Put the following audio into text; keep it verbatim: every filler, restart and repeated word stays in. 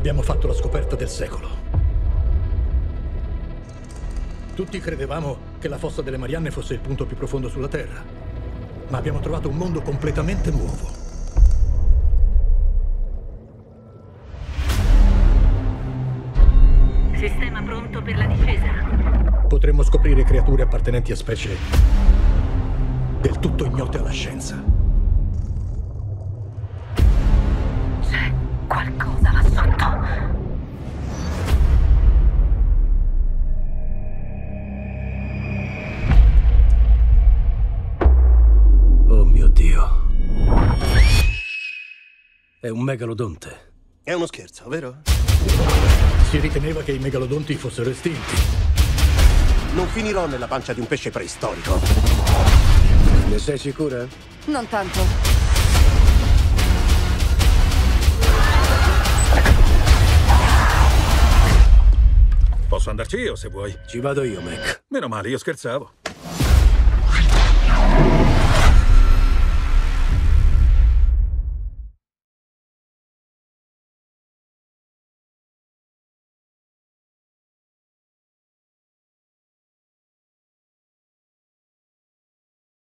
Abbiamo fatto la scoperta del secolo. Tutti credevamo che la fossa delle Marianne fosse il punto più profondo sulla Terra, ma abbiamo trovato un mondo completamente nuovo. Sistema pronto per la difesa. Potremmo scoprire creature appartenenti a specie del tutto ignote alla scienza. C'è qualcosa là sotto. Oh mio Dio. È un megalodonte. È uno scherzo, vero? Si riteneva che i megalodonti fossero estinti. Non finirò nella pancia di un pesce preistorico. Ne sei sicura? Non tanto. Posso andarci io se vuoi. Ci vado io, Mac. Meno male, io scherzavo.